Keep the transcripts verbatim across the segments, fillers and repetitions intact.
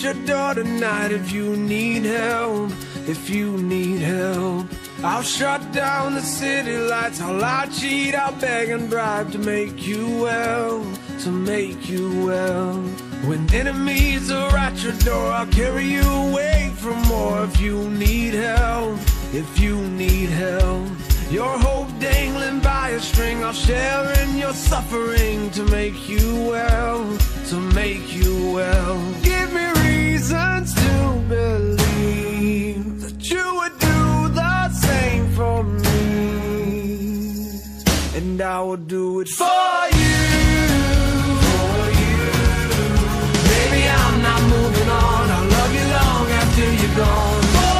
at your door tonight if you need help, if you need help. I'll shut down the city lights, I'll lie, cheat, I'll beg and bribe to make you well, to make you well. When enemies are at your door, I'll carry you away from more if you need help, if you need help. Your hope dangling by a string, I'll share in your suffering to make you well, to make you well. Give me reasons to believe that you would do the same for me, and I will do it for you, for you. Baby, I'm not moving on, I'll love you long after you're gone.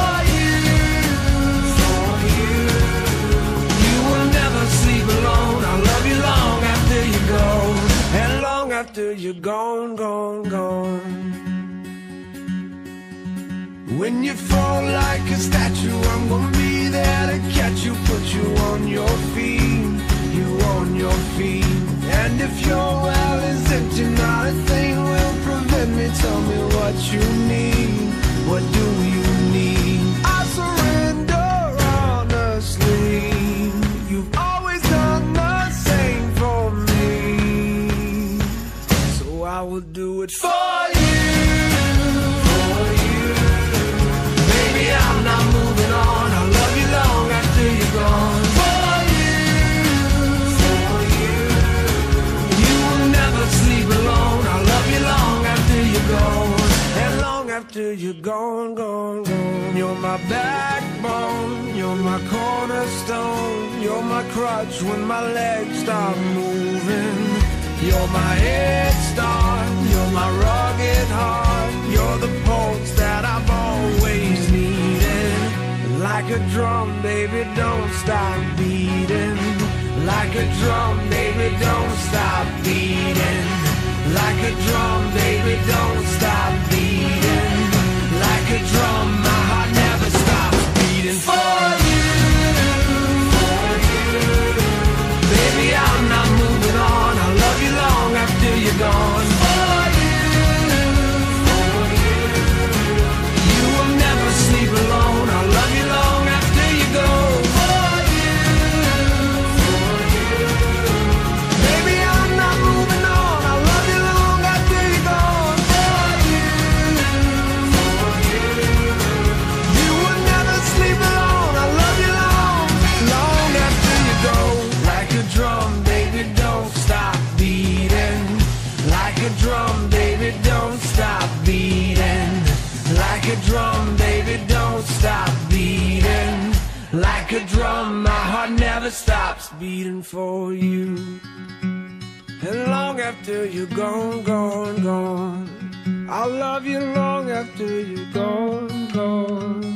After you're gone, gone, gone. When you fall like a statue, I'm gonna be there to catch you, put you on your feet, you on your feet. And if your well is empty, not a thing will prevent me. Tell me what you need, what do you need? I surrender honestly. You've always done the same for me, I will do it for you, for you. Baby, I'm not moving on, I'll love you long after you're gone. For you, for you. You will never sleep alone, I'll love you long after you're gone, and long after you're gone, gone, gone. You're my backbone, you're my cornerstone, you're my crutch when my legs stop moving. You're my head start, you're my rugged heart, you're the pulse that I've always needed. Like a drum, baby, don't stop beating. Like a drum, baby, don't stop beating. Like a drum, baby, don't stop beating. Like a drum, my heart never stops beating. For you, for you. Baby, I'm not moving on, I'll love you long after you're gone. For you, for you. You will never sleep alone, I'll love you long after you go. For you, for you. Baby, I'm not moving on, I'll love you long after you're gone. For you, for you. You will never sleep alone, I'll love you long, long after you go. Like a drum, baby, don't stop beating. Like a drum, baby, don't stop beating. Like a drum, baby, don't stop beating. Like a drum, my heart never stops beating for you. And long after you're gone, gone, gone, I'll love you long after you're gone, gone.